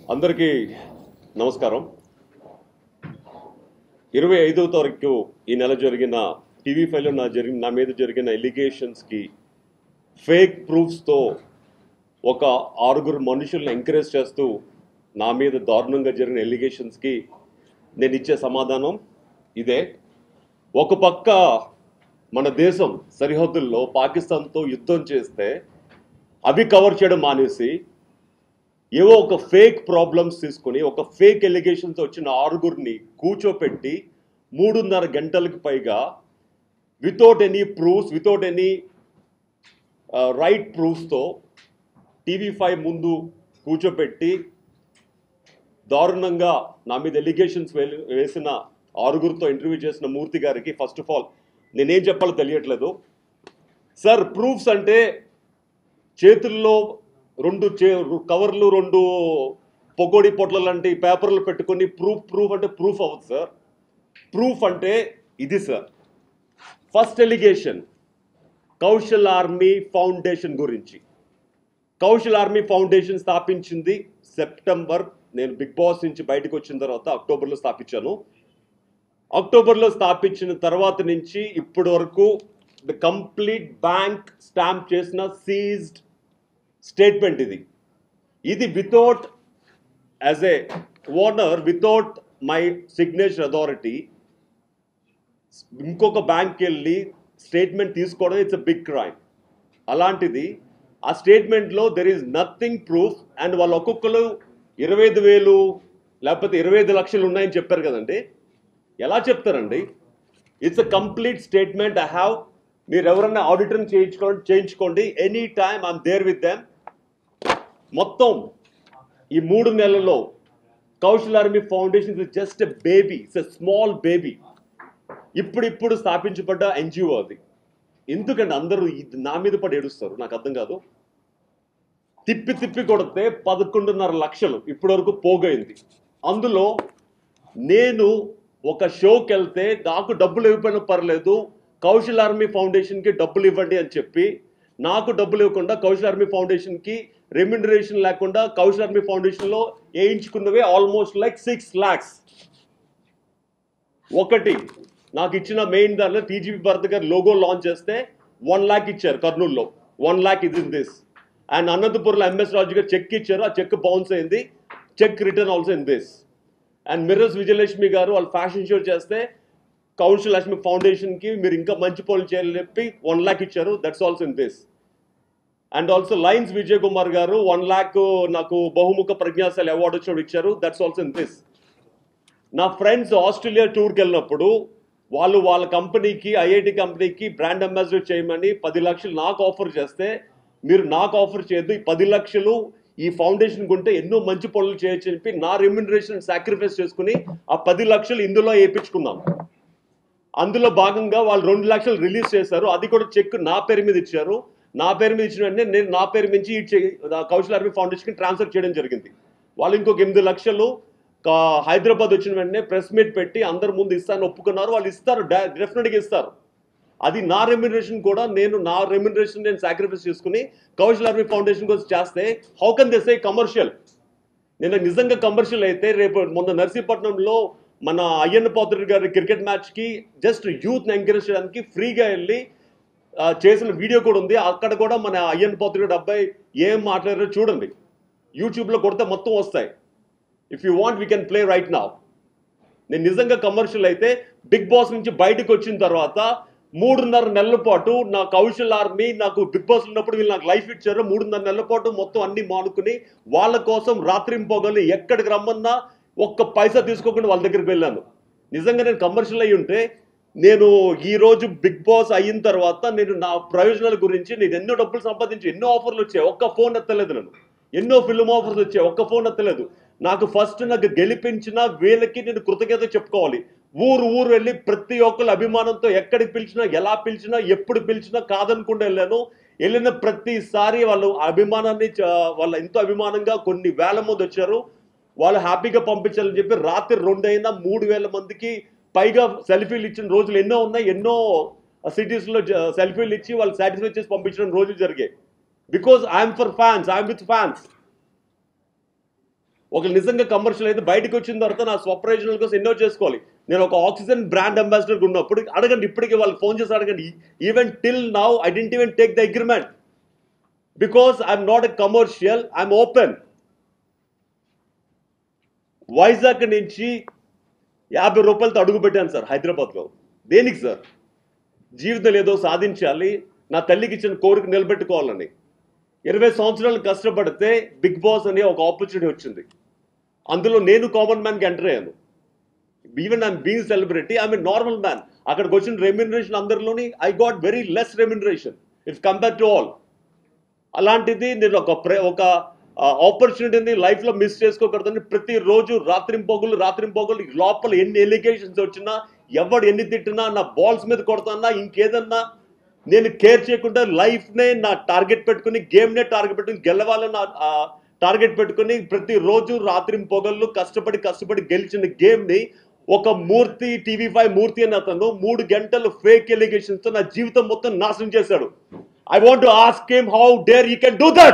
అందరికీ నమస్కారం. 25వ తారీఖు ఈ నెల జరిగిన టీవీ5లో నా మీద జరిగిన ఎలిగేషన్స్కి ఫేక్ ప్రూఫ్స్తో ఒక 6 మనుషుల్ని ఎంకరేజ్ చేస్తూ నా మీద దారుణంగా జరిగిన ఎలిగేషన్స్కి నేను ఇచ్చే సమాధానం ఇదే. ఒక పక్క మన దేశం సరిహద్దుల్లో పాకిస్తాన్తో యుద్ధం చేస్తే అవి కవర్ చేయడం మానేసి ఏవో ఒక ఫేక్ ప్రాబ్లమ్స్ తీసుకుని ఒక ఫేక్ ఎలిగేషన్స్ వచ్చిన 6 కూర్చోపెట్టి 3.5 గంటలకు పైగా without any proofs, without any right ప్రూఫ్స్తో టీవీ5 ముందు కూర్చోపెట్టి దారుణంగా నా మీద ఎలిగేషన్స్ వేసిన 6 ఇంటర్వ్యూ చేసిన మూర్తి గారికి ఫస్ట్ ఆఫ్ ఆల్ నేనేం చెప్పాలో తెలియట్లేదు. సార్, ప్రూఫ్స్ అంటే చేతుల్లో 2 కవర్లు 2 పొగోడి పొట్ల లాంటి పేపర్లు పెట్టుకొని ప్రూఫ్ అంటే ప్రూఫ్ అవ్వదు సార్. ప్రూఫ్ అంటే ఇది sir. First allegation Kaushal army foundation గురించి. కౌశల్ ఆర్మీ ఫౌండేషన్ స్థాపించింది సెప్టెంబర్, నేను బిగ్ బాస్ నుంచి బయటకు వచ్చిన తర్వాత అక్టోబర్లో స్థాపించాను. అక్టోబర్లో స్థాపించిన తర్వాత నుంచి ఇప్పటి వరకు కంప్లీట్ బ్యాంక్ స్టాంప్ చేసిన సీజ్డ్ స్టేట్మెంట్ ఇది without as a owner, without my signature authority ఇంకొక బ్యాంక్కి వెళ్ళి స్టేట్మెంట్ తీసుకోవడం ఇట్స్ అ బిగ్ క్రైమ్. అలాంటిది ఆ స్టేట్మెంట్లో there is nothing proof. And వాళ్ళు ఒక్కొక్కరు 25,000 లేకపోతే 25 లక్షలు ఉన్నాయని చెప్పారు కదండి. ఎలా చెప్తారండి? It's a complete statement. I have, మీరు ఎవరన్నా ఆడిటర్ని చేయించుకోండి, any time I'm there with them. మొత్తం ఈ 3 నెలల్లో Kaushal army foundation is just a baby, it's a small baby. ఇప్పుడు స్థాపించబడ్డ ఎన్జిఓ అది. ఎందుకంటే అందరూ నా మీద పడి ఏడుస్తారు, నాకు అర్థం కాదు. తిప్పి కొడితే 11.5 లక్షలు ఇప్పటి వరకు పోగైంది. అందులో నేను ఒక షోకి వెళ్తే నాకు డబ్బులు ఇవ్వకపోయినా పర్లేదు, కౌశల్ ఆర్మీ ఫౌండేషన్కి డబ్బులు ఇవ్వండి అని చెప్పి నాకు డబ్బులు ఇవ్వకుండా కౌశల్ ఆర్మీ ఫౌండేషన్కి రెమ్యునరేషన్ లేకుండా కౌశల్ ఆర్మీ ఫౌండేషన్లో వేయించుకున్నవే ఆల్మోస్ట్ లైక్ 6 lakhs. ఒకటి నాకు ఇచ్చిన మెయిన్ దానిలో టీజీపీ భరత్ గారు లోగో లాంచ్ చేస్తే 1 lakh ఇచ్చారు కర్నూలులో. 1 lakh is in this. And అనంతపురంలో ఎంఎస్ రాజు గారు చెక్ ఇచ్చారు, ఆ చెక్ బౌన్స్ అయింది. Check return also in this. And mirrors Vijayalakshmi గారు వాళ్ళు ఫ్యాషన్ షో చేస్తే కౌశల్ ఆర్మీ ఫౌండేషన్కి మీరు ఇంకా మంచి పనులు చేయాలని చెప్పి 1 lakh ఇచ్చారు, that's also in this. And also lions Vijay Kumar garu 1 lakh నాకు బహుముఖ ప్రజ్ఞాశాలి అవార్డు వచ్చినప్పుడు ఇచ్చారు, దట్స్ ఆల్సో ఇన్ దిస్. నా ఫ్రెండ్స్ ఆస్ట్రేలియా టూర్కి వెళ్ళినప్పుడు వాళ్ళ కంపెనీకి, ఐఐటి కంపెనీకి బ్రాండ్ అంబాసిడర్ చేయమని 10 లక్షలు నాకు ఆఫర్ చేస్తే, మీరు నాకు ఆఫర్ చేయొద్దు, ఈ 10 లక్షలు ఈ ఫౌండేషన్ కొంటే ఎన్నో మంచి పనులు చేయొచ్చు అని చెప్పి నా రెమ్యునరేషన్ సాక్రిఫైస్ చేసుకుని ఆ 10 లక్షలు ఇందులో వేయించుకున్నాను. అందులో భాగంగా వాళ్ళు 2 లక్షలు రిలీజ్ చేశారు, అది కూడా చెక్ నా పేరు మీద ఇచ్చారు. నా పేరు మీద ఇచ్చిన వెంటనే నేను నా పేరు నుంచి కౌశల్ ఆర్మీ ఫౌండేషన్కి ట్రాన్స్ఫర్ చేయడం జరిగింది. వాళ్ళు ఇంకొక 8 లక్షలు హైదరాబాద్ వచ్చిన వెంటనే ప్రెస్ మీట్ పెట్టి అందరి ముందు ఇస్తాను ఒప్పుకున్నారు. వాళ్ళు ఇస్తారు, డెఫినెట్గా ఇస్తారు. అది నా రెమ్యునరేషన్ కూడా నా రెమ్యునరేషన్ నేను సాక్రిఫైస్ చేసుకుని కౌశల్ ఆర్మీ ఫౌండేషన్ కోసం చేస్తే how can they say commercial? నేను నిజంగా కమర్షియల్ అయితే రేపు మొన్న నర్సీపట్నంలో మన అయ్యన్న పాత్రుడు గారి క్రికెట్ మ్యాచ్కి జస్ట్ యూత్ని ఎంకరేజ్ చేయడానికి ఫ్రీగా వెళ్ళి చేసిన వీడియో కూడా ఉంది. అక్కడ కూడా మన అయ్యన్న పాత్రుడు అబ్బాయి ఏం మాట్లాడారో చూడండి, యూట్యూబ్లో కొడితే మొత్తం వస్తాయి. If you want we can play right now. నేను నిజంగా కమర్షియల్ అయితే బిగ్ బాస్ నుంచి బయటకు వచ్చిన తర్వాత 3.5 నెలల పాటు నా కౌశల్ ఆర్మీ నాకు బిగ్ బాస్ ఉన్నప్పుడు వీళ్ళు నాకు లైఫ్ ఇచ్చారు. 3.5 నెలల పాటు మొత్తం అన్ని మానుకుని వాళ్ళ కోసం రాత్రింపోగలి ఎక్కడికి రమ్మన్నా ఒక్క పైసా తీసుకోకుండా వాళ్ళ దగ్గరికి వెళ్ళాను. నిజంగా నేను కమర్షియల్ అయ్యి ఉంటే నేను ఈరోజు బిగ్ బాస్ అయిన తర్వాత నేను నా ప్రయోజనాల గురించి నేను ఎన్నో డబ్బులు సంపాదించి ఎన్నో ఆఫర్లు వచ్చాయి, ఒక్క ఫోన్ ఎత్తలేదు. నేను ఎన్నో ఫిల్మ్ ఆఫర్స్ వచ్చాయి, ఒక్క ఫోన్ ఎత్తలేదు. నాకు ఫస్ట్ నాకు గెలిపించిన వీళ్ళకి నేను కృతజ్ఞత చెప్పుకోవాలి. ఊరు వెళ్ళి ప్రతి ఒక్కరు అభిమానంతో ఎక్కడికి పిలిచినా, ఎలా పిలిచినా, ఎప్పుడు పిలిచినా కాదనుకుండా వెళ్ళాను. వెళ్ళిన ప్రతిసారి వాళ్ళు అభిమానాన్ని, వాళ్ళ ఎంతో అభిమానంగా కొన్ని వేల మంది వచ్చారు. వాళ్ళు హ్యాపీగా పంపించాలని చెప్పి రాత్రి 2 అయినా 3,000 మందికి పైగా సెల్ఫీలు ఇచ్చిన రోజులు ఎన్నో ఉన్నాయి. ఎన్నో సిటీస్లో సెల్ఫీలు ఇచ్చి వాళ్ళు సాటిస్ఫై చేసి పంపించడం రోజులు జరిగాయి. Because I'm for fans, I'm with fans. ఒక నిజంగా కమర్షియల్ అయితే బయటకు వచ్చిన తర్వాత నా స్వప్రయోజనాల కోసం ఎన్నో చేసుకోవాలి. నేను ఒక ఆక్సిజన్ బ్రాండ్ అంబాసిడర్ ఉన్నప్పుడు అడగండి, ఇప్పటికీ వాళ్ళకి ఫోన్ చేసి అడగండి. Even till now I didn't even take the agreement because I'm not a commercial, I'm open. Vizag నుంచి 50 రూపాయలతో అడుగు పెట్టాను సార్ హైదరాబాద్లో. దేనికి సార్? జీవితం ఏదో సాధించాలి, నా తల్లికి ఇచ్చిన కోరిక నిలబెట్టుకోవాలని 20 సంవత్సరాలు కష్టపడితే బిగ్ బాస్ అనే ఒక ఆపర్చునిటీ వచ్చింది. అందులో నేను కామన్ మ్యాన్కి ఎంటర్ అయ్యాను. Even I'm being celebrity, I'm a normal man. అక్కడికి వచ్చిన రెమ్యునరేషన్ అందరిలోని I got very less remuneration if compare to all. అలాంటిది నేను ఒక ఆపర్చునిటీని లైఫ్లో మిస్ చేసుకోకూడదని ప్రతిరోజు రాత్రింపొగలు లోపల ఎన్ని ఎలిగేషన్స్ వచ్చినా, ఎవడు ఎన్ని తిట్టినా, నా బాల్స్ మీద కొడతానా, ఇంకేదన్నా నేను కేర్ చేయకుండా లైఫ్నే నా టార్గెట్ పెట్టుకుని, గేమ్నే టార్గెట్ పెట్టుకుని, గెలవాలని టార్గెట్ పెట్టుకుని ప్రతిరోజు రాత్రింపొగళ్ళు కష్టపడి గెలిచిన గేమ్ని ఒక మూర్తి, TV5 మూర్తి అని అతను 3 గంటలు ఫేక్ ఎలిగేషన్స్తో నా జీవితం మొత్తం నాశనం చేశాడు. I want to ask him how dare he can do that.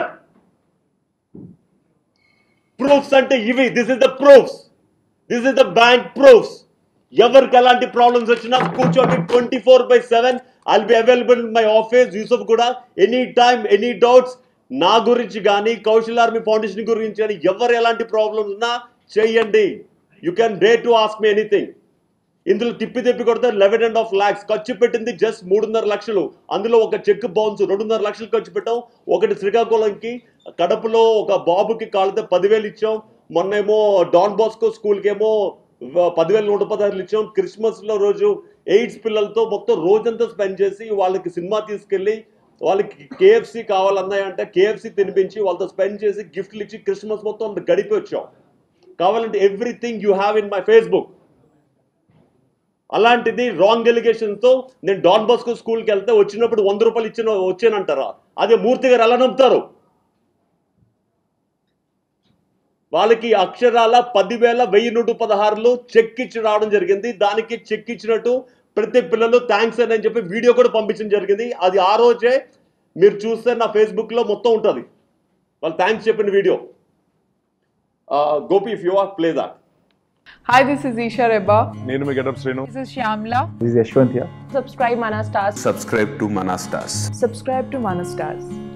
Proofs ante ivi, this is the proofs, this is the bank proofs. Evarki elanti problems vachina కూర్చోండి, 24/7 I'll be available in my office. Yusuf kuda any time, any doubts నా గురించి గానీ, Kaushal army foundation గురించి కానీ ఎవరు ఎలాంటి problems ఉన్నా చేయండి. You can dare to ask me anything. ఇందులో తిప్పి కొడితే 11.5 lakhs ఖర్చు పెట్టింది జస్ట్ 3.5 లక్షలు. అందులో ఒక చెక్ బౌన్స్ 2.5 లక్షలు ఖర్చు పెట్టాం. ఒకటి శ్రీకాకుళంకి, కడపలో ఒక బాబుకి కాలితే 10,000 ఇచ్చాం. మొన్నేమో డాన్ బాస్కో స్కూల్కి ఏమో 10,116 ఇచ్చాం. క్రిస్మస్లో రోజు ఎయిడ్స్ పిల్లలతో మొత్తం రోజంతా స్పెండ్ చేసి వాళ్ళకి సినిమా తీసుకెళ్ళి, వాళ్ళకి KFC కావాలన్నాయంటే KFC తినిపించి వాళ్ళతో స్పెండ్ చేసి గిఫ్ట్లు ఇచ్చి క్రిస్మస్ మొత్తం గడిపి వచ్చాం. కావాలంటే everything you have in my Facebook. అలాంటిది రాంగ్ ఎలిగేషన్తో నేను డాన్ బాస్కో స్కూల్కి వెళ్తే వచ్చినప్పుడు 100 రూపాయలు వచ్చానంటారా? అదే మూర్తి గారు ఎలా నమ్ముతారు? వాళ్ళకి అక్షరాల 10,116 చెక్ ఇచ్చి రావడం జరిగింది. దానికి చెక్ ఇచ్చినట్టు ప్రతి పిల్లలు థ్యాంక్స్ అని చెప్పి వీడియో కూడా పంపించడం జరిగింది. అది ఆ రోజే మీరు చూస్తే నా ఫేస్బుక్లో మొత్తం ఉంటుంది వాళ్ళు థ్యాంక్స్ చెప్పిన video. Gopi, if you are play that. Hi, this is Isha Reba. నేను మీ getup Srinu. This is Shyamla. This is Yashwant here. Subscribe Mana Stars. Subscribe to Mana Stars. Subscribe to Mana Stars.